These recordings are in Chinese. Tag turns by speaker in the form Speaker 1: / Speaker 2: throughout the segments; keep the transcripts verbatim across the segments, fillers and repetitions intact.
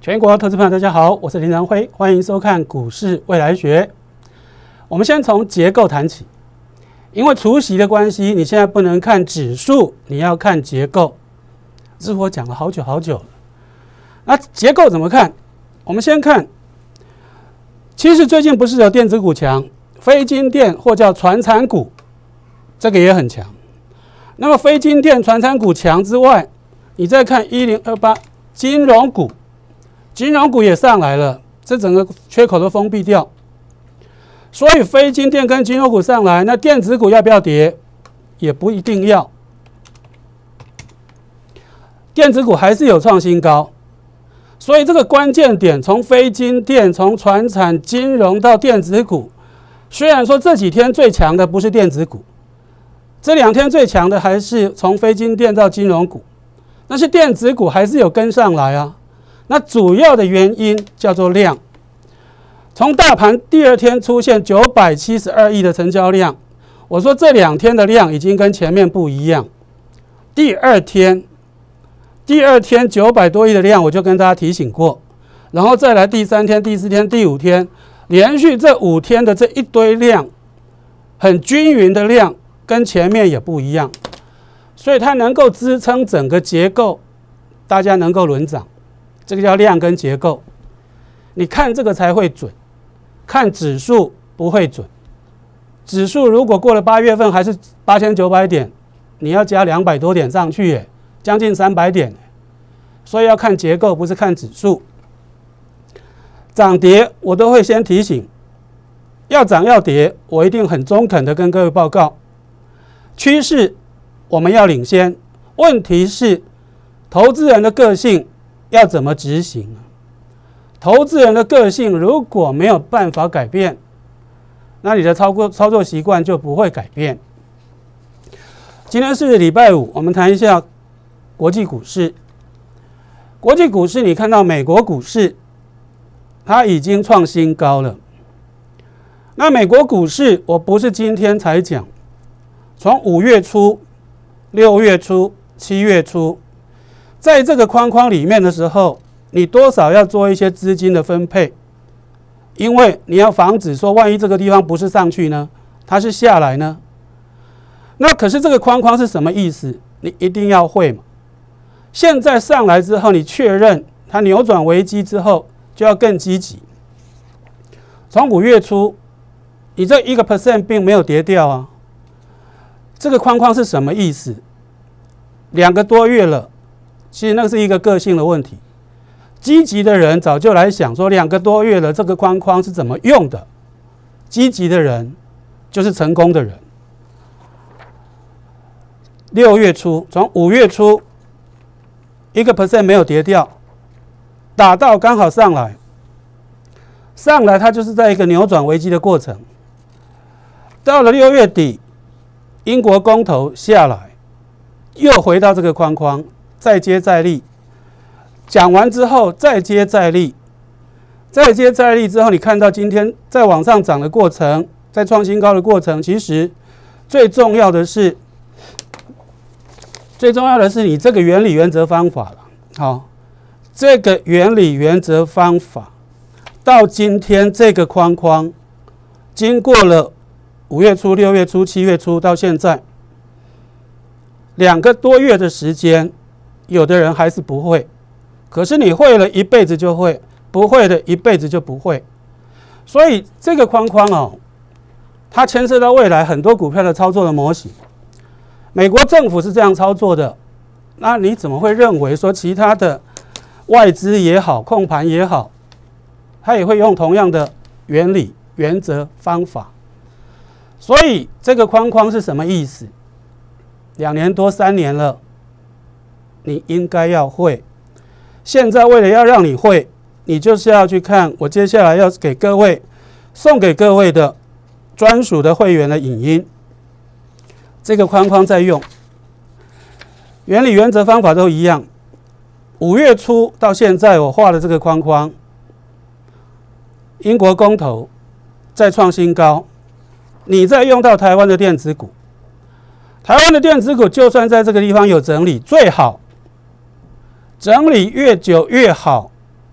Speaker 1: 全国投资朋友大家好，我是林仁辉，欢迎收看股市未来学。我们先从结构谈起，因为除息的关系，你现在不能看指数，你要看结构。这是我讲了好久好久了。那结构怎么看？我们先看，其实最近不是有电子股强，非金电或叫传产股，这个也很强。那么非金电、传产股强之外，你再看一零二八金融股。金融股也上来了，这整个缺口都封闭掉，所以非金电跟金融股上来，那电子股要不要跌？也不一定要。电子股还是有创新高，所以这个关键点从非金电、从传产、金融到电子股，虽然说这几天最强的不是电子股，这两天最强的还是从非金电到金融股，但是电子股还是有跟上来啊。那主要的原因叫做量，从大盘第二天出现九百七十二亿的成交量，我说这两天的量已经跟前面不一样。第二天，第二天九百多亿的量，我就跟大家提醒过，然后再来第三天、第四天、第五天，连续这五天的这一堆量，很均匀的量，跟前面也不一样，所以它能够支撑整个结构，大家能够轮涨。这个叫量跟结构，你看这个才会准，看指数不会准。指数如果过了八月份还是八千九百点，你要加两百多点上去耶，将近三百点，所以要看结构，不是看指数。涨跌我都会先提醒，要涨要跌，我一定很中肯的跟各位报告。趋势我们要领先，问题是投资人的个性。要怎么执行？投资人的个性如果没有办法改变，那你的操作操作习惯就不会改变。今天是礼拜五，我们谈一下国际股市。国际股市，你看到美国股市，它已经创新高了。那美国股市，我不是今天才讲，从五月初、六月初、七月初。在这个框框里面的时候，你多少要做一些资金的分配，因为你要防止说，万一这个地方不是上去呢，它是下来呢。那可是这个框框是什么意思？你一定要会嘛。现在上来之后，你确认它扭转危机之后，就要更积极。从五月初，你这一个 percent 并没有跌掉啊。这个框框是什么意思？两个多月了。其实那是一个个性的问题，积极的人早就来想说，两个多月了，这个框框是怎么用的？积极的人就是成功的人。六月初，从五月初一个 percent 没有跌掉，打到刚好上来，上来它就是在一个扭转危机的过程。到了六月底，英国公投下来，又回到这个框框。再接再厉，讲完之后再接再厉，再接再厉之后，你看到今天在往上涨的过程，在创新高的过程，其实最重要的是，最重要的是你这个原理原则方法了。好，这个原理原则方法到今天这个框框，经过了五月初、六月初、七月初到现在两个多月的时间。有的人还是不会，可是你会了一辈子就会，不会的一辈子就不会。所以这个框框哦，它牵涉到未来很多股票的操作的模型。美国政府是这样操作的，那你怎么会认为说其他的外资也好，控盘也好，它也会用同样的原理、原则、方法？所以这个框框是什么意思？两年多、三年了。你应该要会，现在为了要让你会，你就是要去看我接下来要给各位送给各位的专属的会员的影音。这个框框在用，原理、原则、方法都一样。五月初到现在，我画了这个框框，英国公投再创新高，你再用到台湾的电子股，台湾的电子股就算在这个地方有整理，最好整理越久越好，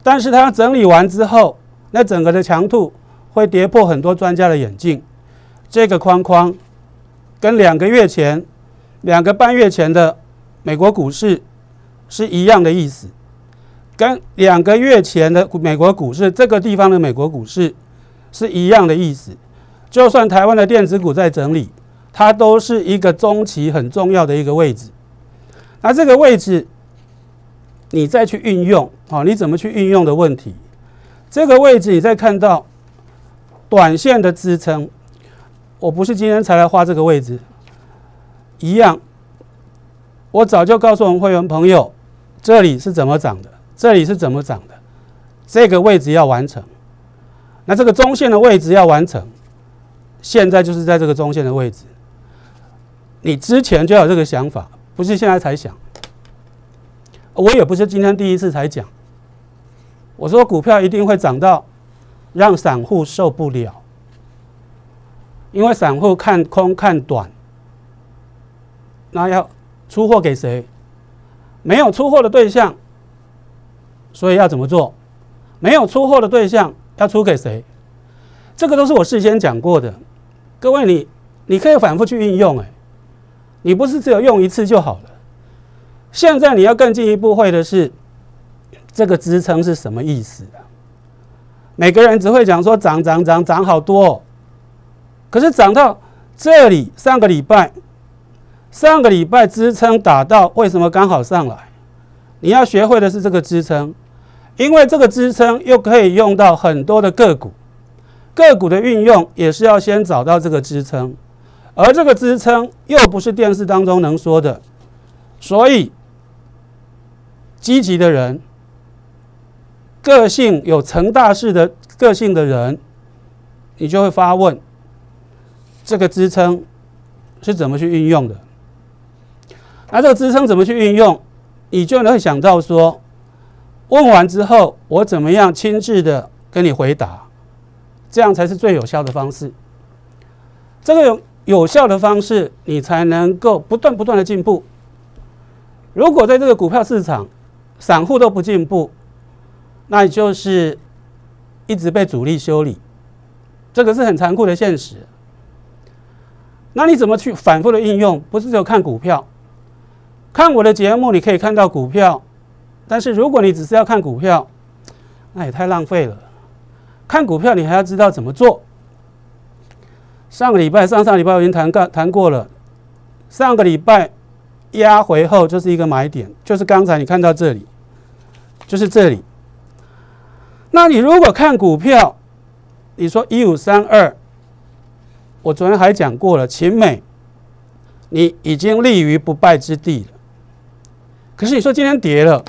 Speaker 1: 但是它整理完之后，那整个的强度会跌破很多专家的眼镜。这个框框跟两个月前、两个半月前的美国股市是一样的意思，跟两个月前的美国股市这个地方的美国股市是一样的意思。就算台湾的电子股在整理，它都是一个中期很重要的一个位置。那这个位置，你再去运用，哦，你怎么去运用的问题。这个位置你再看到短线的支撑，我不是今天才来画这个位置，一样，我早就告诉我们会员朋友，这里是怎么涨的，这里是怎么涨的，这个位置要完成。那这个中线的位置要完成，现在就是在这个中线的位置。你之前就有这个想法，不是现在才想。我也不是今天第一次才讲。我说股票一定会涨到让散户受不了，因为散户看空看短，那要出货给谁？没有出货的对象，所以要怎么做？没有出货的对象要出给谁？这个都是我事先讲过的。各位你，你可以反复去运用，哎，你不是只有用一次就好了。现在你要更进一步会的是，这个支撑是什么意思啊？每个人只会讲说涨涨涨涨好多，哦，可是涨到这里，上个礼拜，上个礼拜支撑打到，为什么刚好上来？你要学会的是这个支撑，因为这个支撑又可以用到很多的个股，个股的运用也是要先找到这个支撑，而这个支撑又不是电视当中能说的，所以积极的人，个性有成大事的个性的人，你就会发问：这个支撑是怎么去运用的？那这个支撑怎么去运用？你就会想到说，问完之后，我怎么样亲自的跟你回答，这样才是最有效的方式。这个有有效的方式，你才能够不断不断的进步。如果在这个股票市场，散户都不进步，那也就是一直被主力修理，这个是很残酷的现实。那你怎么去反复的应用？不是只有看股票，看我的节目你可以看到股票，但是如果你只是要看股票，那也太浪费了。看股票你还要知道怎么做。上个礼拜、上上礼拜我已经谈过谈过了，上个礼拜压回后就是一个买点，就是刚才你看到这里，就是这里。那你如果看股票，你说一五三二，我昨天还讲过了，勤美，你已经立于不败之地了。可是你说今天跌了，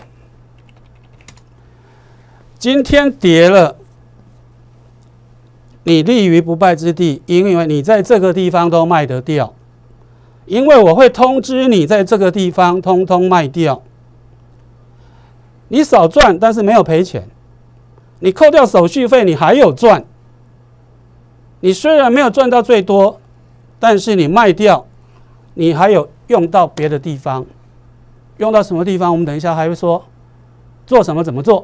Speaker 1: 今天跌了，你立于不败之地，因为你在这个地方都卖得掉。因为我会通知你在这个地方通通卖掉，你少赚，但是没有赔钱。你扣掉手续费，你还有赚。你虽然没有赚到最多，但是你卖掉，你还有用到别的地方。用到什么地方？我们等一下还会说，做什么怎么做。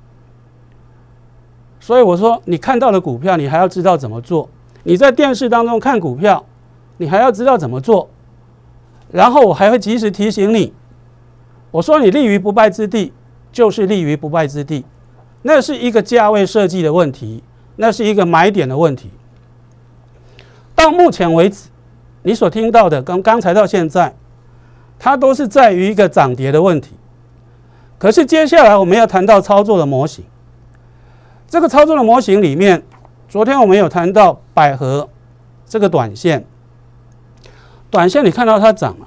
Speaker 1: 所以我说，你看到的股票，你还要知道怎么做。你在电视当中看股票，你还要知道怎么做。然后我还会及时提醒你，我说你立于不败之地，就是立于不败之地，那是一个价位设计的问题，那是一个买点的问题。到目前为止，你所听到的，刚刚才到现在，它都是在于一个涨跌的问题。可是接下来我们要谈到操作的模型，这个操作的模型里面，昨天我们有谈到百合这个短线。短线你看到它涨了，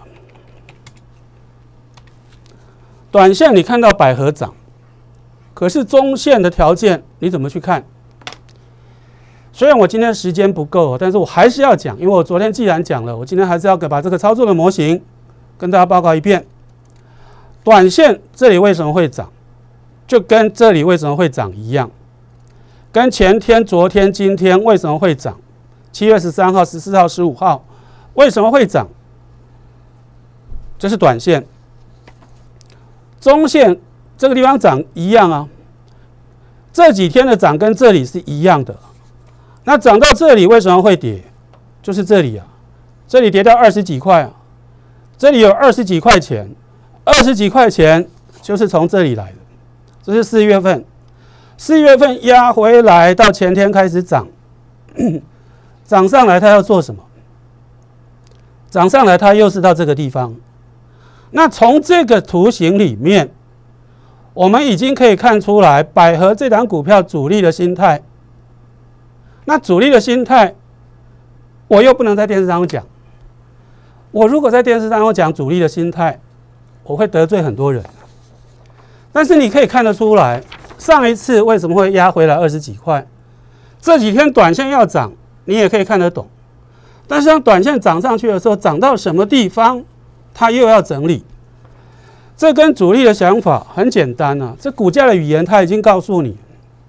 Speaker 1: 短线你看到百合涨，可是中线的条件你怎么去看？虽然我今天时间不够，但是我还是要讲，因为我昨天既然讲了，我今天还是要把这个操作的模型跟大家报告一遍。短线这里为什么会涨，就跟这里为什么会涨一样，跟前天、昨天、今天为什么会涨，七月十三号、十四号、十五号。为什么会涨？这是短线，中线这个地方涨一样啊。 这几天的涨跟这里是一样的。那涨到这里为什么会跌？就是这里啊，这里跌到二十几块啊，这里有二十几块钱，二十几块钱就是从这里来的。这是四月份，四月份压回来到前天开始涨，涨上来它要做什么？涨上来它又是到这个地方。那从这个图形里面，我们已经可以看出来百合这档股票主力的心态。那主力的心态，我又不能在电视上讲。我如果在电视上讲主力的心态，我会得罪很多人。但是你可以看得出来，上一次为什么会压回来二十几块？这几天短线要涨，你也可以看得懂。但是当短线涨上去的时候，涨到什么地方，它又要整理。这跟主力的想法很简单啊，这股价的语言它已经告诉你，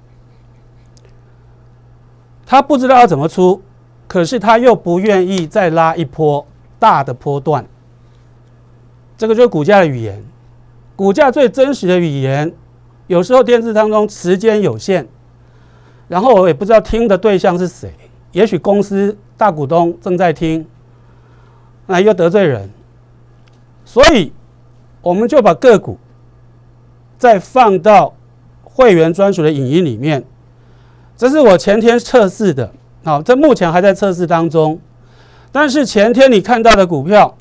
Speaker 1: 他不知道要怎么出，可是他又不愿意再拉一波大的波段。这个就是股价的语言。股价最真实的语言，有时候电视当中时间有限，然后我也不知道听的对象是谁，也许公司大股东正在听，那又得罪人，所以我们就把个股再放到会员专属的影音里面。这是我前天测试的，好，这目前还在测试当中，但是前天你看到的股票，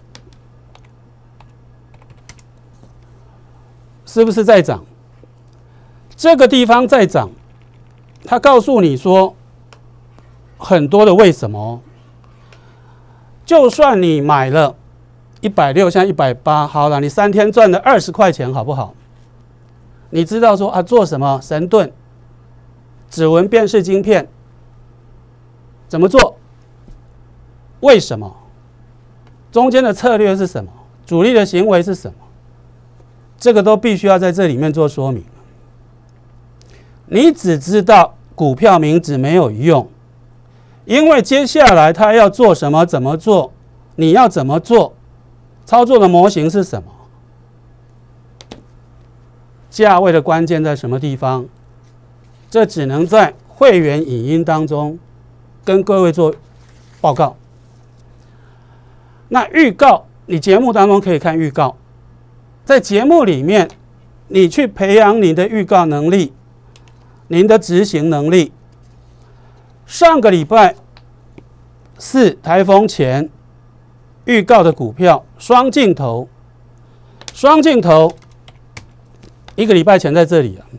Speaker 1: 是不是在涨？这个地方在涨，它告诉你说很多的为什么。就算你买了一百六，现在一百八，好了，你三天赚了二十块钱，好不好？你知道说啊，做什么神盾、指纹辨识晶片怎么做？为什么？中间的策略是什么？主力的行为是什么？这个都必须要在这里面做说明。你只知道股票名字没有用，因为接下来他要做什么、怎么做，你要怎么做，操作的模型是什么，价位的关键在什么地方，这只能在会员影音当中跟各位做报告。那预告，你节目当中可以看预告。在节目里面，你去培养你的预告能力，您的执行能力。上个礼拜四台风前预告的股票，双镜头，双镜头，一个礼拜前在这里啊，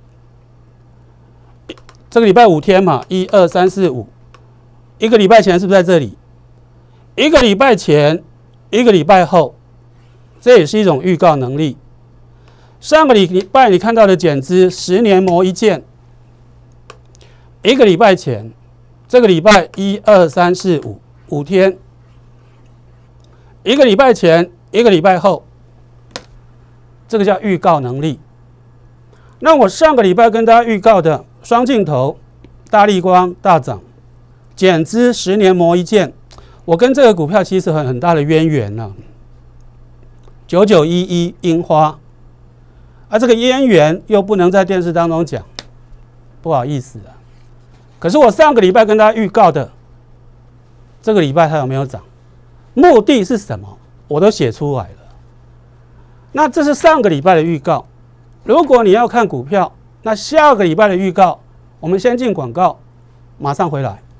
Speaker 1: 这个礼拜五天嘛，一二三四五，一个礼拜前是不是在这里？一个礼拜前，一个礼拜后。这也是一种预告能力。上个礼拜你看到的减资十年磨一剑，一个礼拜前，这个礼拜一二三四五五天，一个礼拜前，一个礼拜后，这个叫预告能力。那我上个礼拜跟大家预告的双镜头、大立光大涨，减资十年磨一剑，我跟这个股票其实很很大的渊源了、啊。九九一一樱花，啊，这个渊源又不能在电视当中讲，不好意思啊。可是我上个礼拜跟大家预告的，这个礼拜它有没有涨？目的是什么？我都写出来了。那这是上个礼拜的预告。如果你要看股票，那下个礼拜的预告，我们先进广告，马上回来。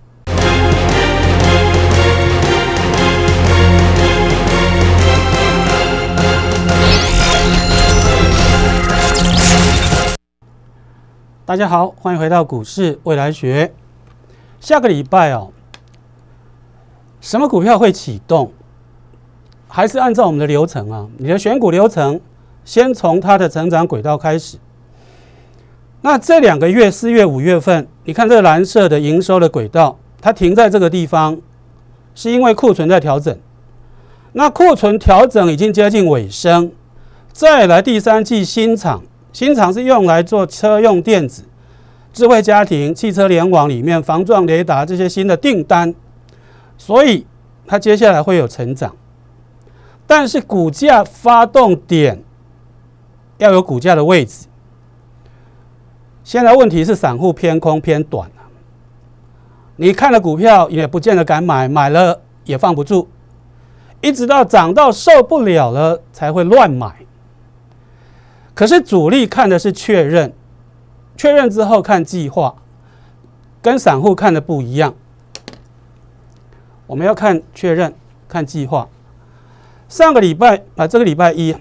Speaker 1: 大家好，欢迎回到股市未来学。下个礼拜哦，什么股票会启动？还是按照我们的流程啊？你的选股流程，先从它的成长轨道开始。那这两个月，四月、五月份，你看这个蓝色的营收的轨道，它停在这个地方，是因为库存在调整。那库存调整已经接近尾声，再来第三季新厂。新厂是用来做车用电子、智慧家庭、汽车联网里面防撞雷达这些新的订单，所以它接下来会有成长。但是股价发动点要有股价的位置。 现在问题是散户偏空偏短啊，你看了股票也不见得敢买，买了也放不住，一直到涨到受不了了才会乱买。可是主力看的是确认，确认之后看计划，跟散户看的不一样。我们要看确认，看计划。上个礼拜啊，这个礼拜一，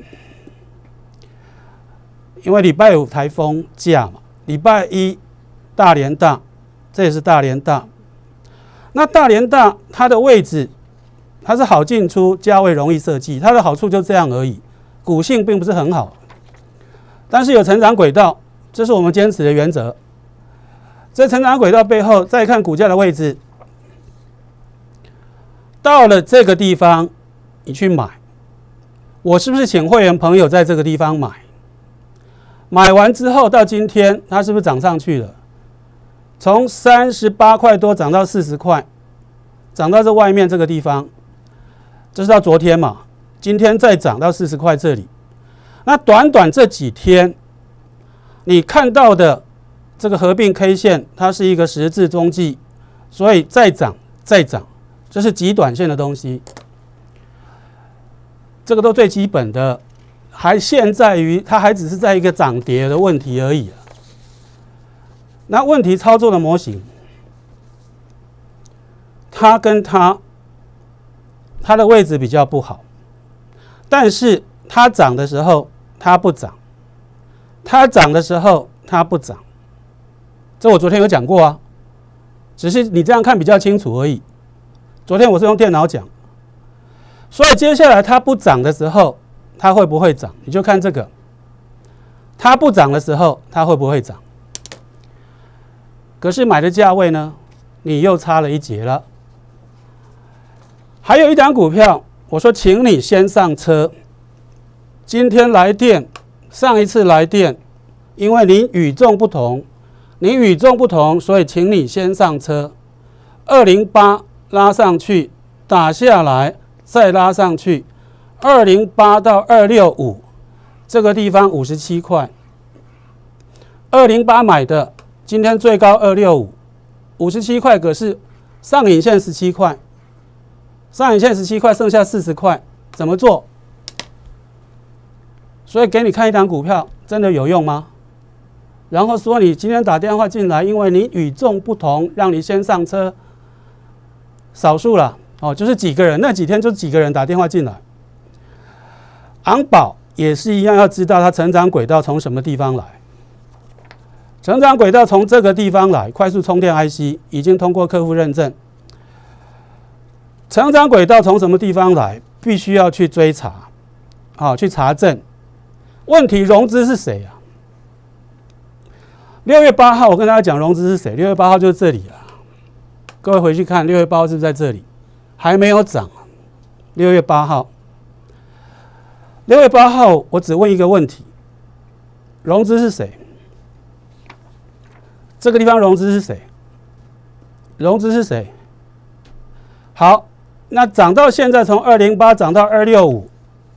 Speaker 1: 因为礼拜五台风假嘛，礼拜一大连大，这也是大连大。那大连大它的位置，它是好进出，价位容易设计，它的好处就这样而已，股性并不是很好，但是有成长轨道，这是我们坚持的原则。在成长轨道背后，再看股价的位置，到了这个地方，你去买，我是不是请会员朋友在这个地方买？买完之后到今天，它是不是涨上去了？从三十八块多涨到四十块，涨到这外面这个地方，这是到昨天嘛？今天再涨到四十块这里。那短短这几天，你看到的这个合并 K 线，它是一个十字中继，所以再涨再涨，这是极短线的东西。这个都最基本的，还现在于它还只是在一个涨跌的问题而已、啊。那问题操作的模型，它跟它它的位置比较不好，但是它涨的时候它不涨，它涨的时候它不涨，这我昨天有讲过啊，只是你这样看比较清楚而已。昨天我是用电脑讲，所以接下来它不涨的时候，它会不会涨？你就看这个，它不涨的时候，它会不会涨？可是买的价位呢，你又差了一截了。还有一档股票，我说请你先上车。今天来电，上一次来电，因为你与众不同，你与众不同，所以请你先上车。二零八拉上去，打下来，再拉上去，二零八到二六五这个地方五十七块，二零八买的。今天最高二六五，五十七块，可是上影线十七块，上影线十七块，剩下四十块，怎么做？所以给你看一档股票，真的有用吗？然后说你今天打电话进来，因为你与众不同，让你先上车，少数了哦，就是几个人，那几天就几个人打电话进来。昂宝也是一样，要知道它成长轨道从什么地方来。成长轨道从这个地方来，快速充电 I C 已经通过客户认证。成长轨道从什么地方来，必须要去追查，好、去查证。问题融资是谁啊？六月八号我跟大家讲融资是谁，六月八号就是这里了。各位回去看，六月八号是不是在这里？还没有涨。六月八号，六月八号我只问一个问题：融资是谁？这个地方融资是谁？融资是谁？好，那涨到现在，从二零八涨到二六五，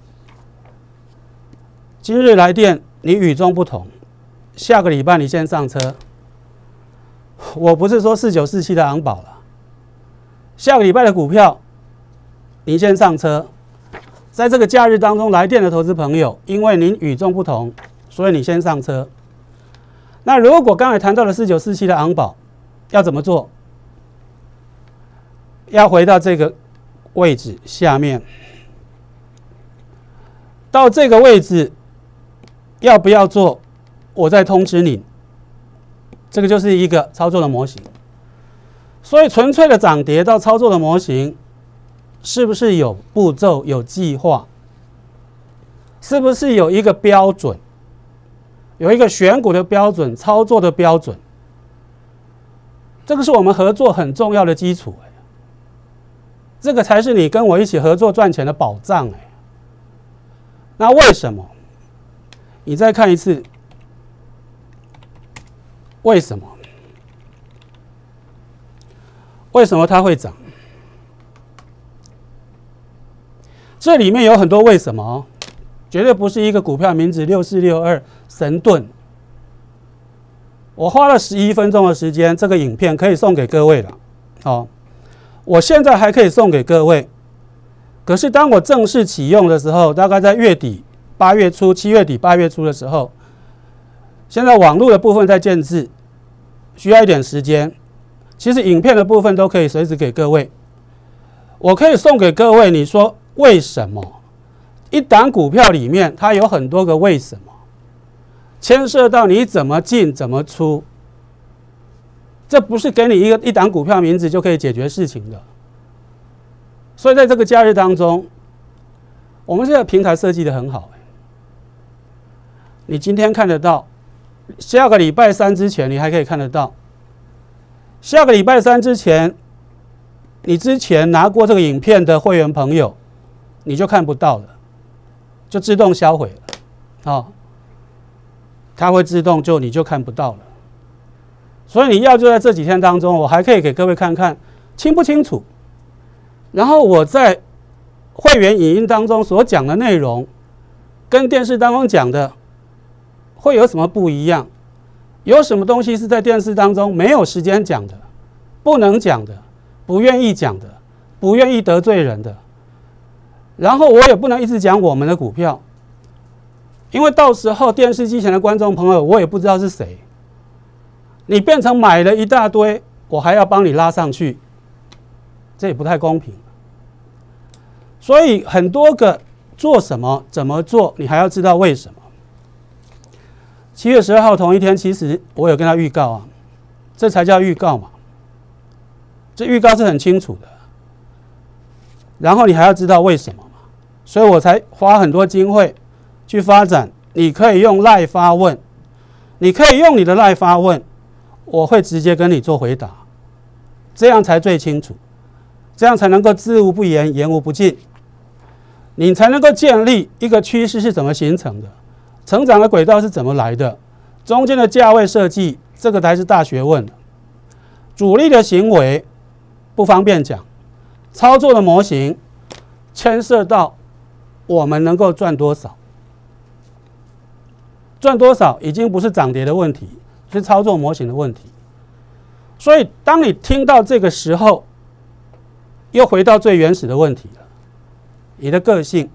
Speaker 1: 今日来电，你与众不同。下个礼拜你先上车。我不是说四九四七的昂宝了，下个礼拜的股票，你先上车。在这个假日当中来电的投资朋友，因为您与众不同，所以你先上车。那如果刚才谈到了四九四七的昂宝，要怎么做？要回到这个位置下面，到这个位置要不要做？我再通知你。这个就是一个操作的模型。所以纯粹的涨跌到操作的模型，是不是有步骤、有计划？是不是有一个标准？有一个选股的标准，操作的标准，这个是我们合作很重要的基础。这个才是你跟我一起合作赚钱的保障。哎，那为什么？你再看一次，为什么？为什么它会涨？这里面有很多为什么哦，绝对不是一个股票名字六四六二神盾。 我花了十一分钟的时间，这个影片可以送给各位了。哦，我现在还可以送给各位，可是当我正式启用的时候，大概在月底、八月初、七月底、八月初的时候，现在网络的部分在建制，需要一点时间。其实影片的部分都可以随时给各位，我可以送给各位。你说为什么？一档股票里面它有很多个为什么，牵涉到你怎么进怎么出，这不是给你一个一档股票名字就可以解决事情的。所以在这个假日当中，我们现在平台设计的很好，你今天看得到，下个礼拜三之前你还可以看得到。下个礼拜三之前，你之前拿过这个影片的会员朋友，你就看不到了，就自动销毁了，哦，它会自动就你就看不到了。所以你要就在这几天当中，我还可以给各位看看清不清楚。然后我在会员影音当中所讲的内容，跟电视当中讲的会有什么不一样？有什么东西是在电视当中没有时间讲的，不能讲的，不愿意讲的，不愿意得罪人的。然后我也不能一直讲我们的股票，因为到时候电视机前的观众朋友，我也不知道是谁，你变成买了一大堆，我还要帮你拉上去，这也不太公平。所以很多个做什么怎么做，你还要知道为什么。七月十二号同一天，其实我有跟他预告啊，这才叫预告嘛。这预告是很清楚的，然后你还要知道为什么嘛，所以我才花很多经费去发展。你可以用 LINE 发问，你可以用你的 LINE 发问，我会直接跟你做回答，这样才最清楚，这样才能够知无不言，言无不尽，你才能够建立一个趋势是怎么形成的。成长的轨道是怎么来的？中间的价位设计，这个才是大学问。主力的行为不方便讲，操作的模型牵涉到我们能够赚多少，赚多少已经不是涨跌的问题，是操作模型的问题。所以，当你听到这个时候，又回到最原始的问题了，你的个性。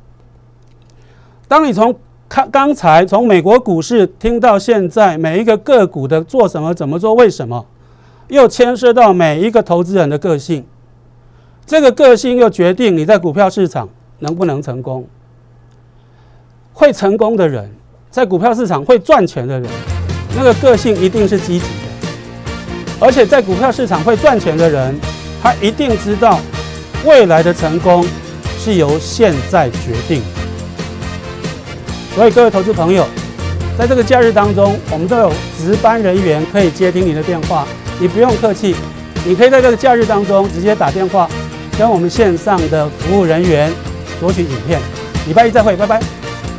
Speaker 1: 当你从看刚才从美国股市听到现在每一个个股的做什么怎么做为什么，又牵涉到每一个投资人的个性，这个个性又决定你在股票市场能不能成功。会成功的人，在股票市场会赚钱的人，那个个性一定是积极的，而且在股票市场会赚钱的人，他一定知道未来的成功是由现在决定的。所以各位投资朋友，在这个假日当中，我们都有值班人员可以接听你的电话，你不用客气，你可以在这个假日当中直接打电话跟我们线上的服务人员索取影片。礼拜一再会，拜拜。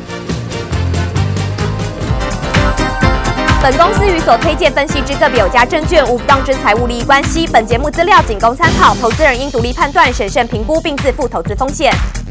Speaker 2: 本公司与所推荐分析之个别有价证券无不当之财务利益关系，本节目资料仅供参考，投资人应独立判断、审慎评估并自负投资风险。